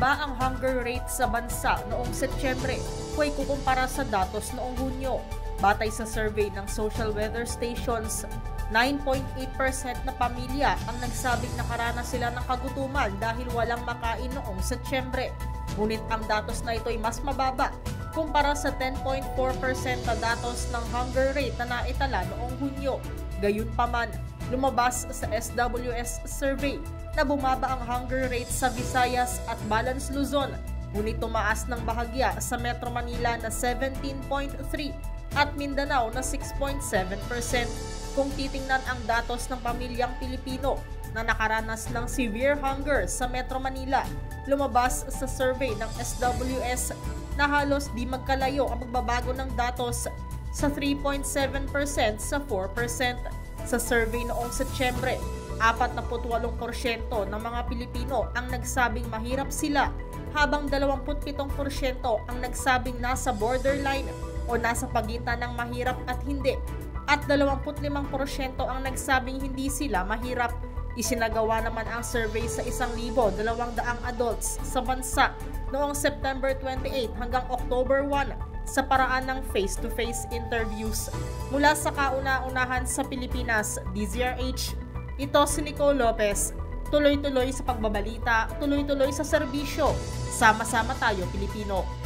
Bumaba ang hunger rate sa bansa noong Setyembre kung ikukumpara sa datos noong Hunyo. Batay sa survey ng social weather stations, 9.8% na pamilya ang nagsabing nakaranas sila ng kagutuman dahil walang makain noong Setyembre. Ngunit ang datos na ito ay mas mababa kumpara sa 10.4% na datos ng hunger rate na naitala noong Hunyo. Gayunpaman, lumabas sa SWS survey na bumaba ang hunger rate sa Visayas at Balance Luzon, ngunit tumaas ng bahagya sa Metro Manila na 17.3% at Mindanao na 6.7%. Kung titingnan ang datos ng pamilyang Pilipino na nakaranas ng severe hunger sa Metro Manila, lumabas sa survey ng SWS na halos di magkalayo ang magbabago ng datos sa 3.7% sa 4%. Sa survey noong Setyembre, 48% ng mga Pilipino ang nagsabing mahirap sila, habang 27% ang nagsabing nasa borderline o nasa pagitan ng mahirap at hindi, at 25% ang nagsabing hindi sila mahirap. Isinagawa naman ang survey sa 1,200 adults sa bansa noong September 28 hanggang October 1 sa paraan ng face-to-face interviews. Mula sa kauna-unahan sa Pilipinas, DZRH, ito si Nicole Lopez. Tuloy-tuloy sa pagbabalita, tuloy-tuloy sa serbisyo. Sama-sama tayo, Pilipino.